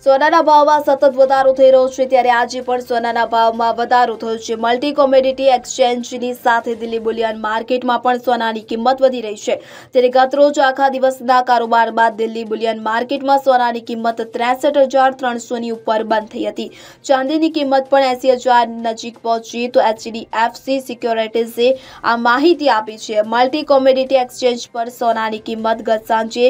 સોનાના ભાવમાં સતત વધારો થઈ રહ્યો છે ત્યારે આજે પણ સોનાના ભાવમાં વધારો થયો છે। મલ્ટી કોમોડિટી એક્સચેન્જની સાથે દિલ્હી બુલિયન માર્કેટમાં પણ સોનાની કિંમત વધી રહી છે। ત્યારે ગતરોજ આખા દિવસના કારોબાર બાદ દિલ્હી બુલિયન માર્કેટમાં સોનાની કિંમત 63,300ની ઉપર બંધ થઈ હતી। ચાંદીની કિંમત પણ 80,000 નજીક પહોંચી તો HDFC સિક્યોરિટીઝે આ માહિતી આપી છે। મલ્ટી કોમોડિટી એક્સચેન્જ પર સોનાની કિંમત ગત સાંજે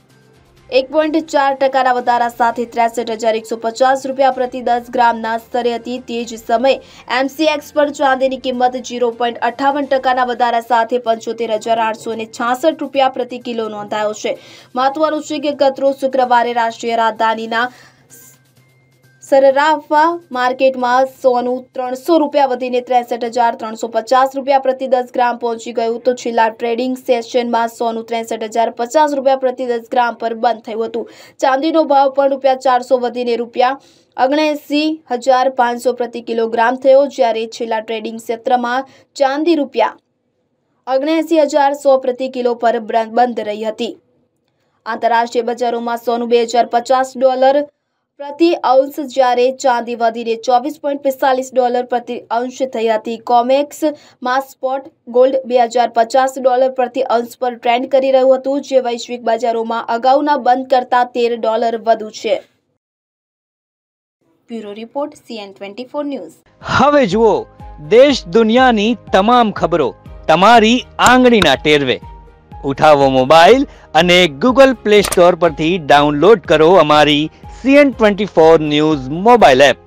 1.4% વધારા સાથે 63,150 રૂપિયા પ્રતિ 10 ગ્રામના સ્તરે હતી। તે જ સમયે MCX પર ચાંદીની કિંમત 0.58% વધારા સાથે 75,866 રૂપિયા પ્રતિ કિલો નોંધાયો છે। મહત્વનું છે કે ગતરોજ શુક્રવારે રાષ્ટ્રીય રાજધાનીના સરાફા માર્કેટમાં સોનું 300 રૂપિયા વધીને 63,350 રૂપિયા પ્રતિ 10 ગ્રામ પહોંચી ગયું તો છેલ્લા ટ્રેડિંગ સેશનમાં સોનું 63,050 રૂપિયા પ્રતિ 10 ગ્રામ પર બંધ થયું હતું। ચાંદીનો ભાવ પણ ₹400 વધીને ₹79,500 પ્રતિ કિલોગ્રામ થયો જ્યારે છેલ્લા ટ્રેડિંગ સત્રમાં ચાંદી ₹79,100 પ્રતિ કિલો પર બંધ રહી હતી। આંતરરાષ્ટ્રીય બજારોમાં સોનું $2,050 પ્રતિ અંશ જ્યારે ચાંદી વધીને $24.45 પ્રતિ અંશ થઈ હતી। કોમેક્સ માં સ્પોટ ગોલ્ડ $2,050 પ્રતિ અંશ પર ટ્રેન્ડ કરી રહ્યું હતું જે વૈશ્વિક બજારોમાં અગાઉના બંધ કરતાં $13 વધુ છે। Bureau report CN24 news. હવે જુઓ દેશ દુનિયાની તમામ ખબરો તમારી આંગળીના ટેરવે। ઉઠાવો મોબાઈલ અને ગૂગલ પ્લે સ્ટોર પરથી ડાઉનલોડ કરો અમારી CN24 ન્યૂઝ મોબાઈલ એપ।